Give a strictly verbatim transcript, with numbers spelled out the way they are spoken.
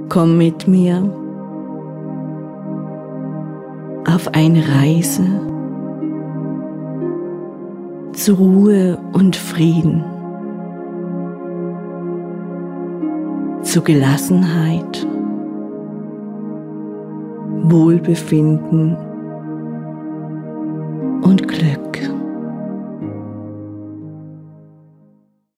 Komm mit mir auf eine Reise zu Ruhe und Frieden, zu Gelassenheit, Wohlbefinden und Glück.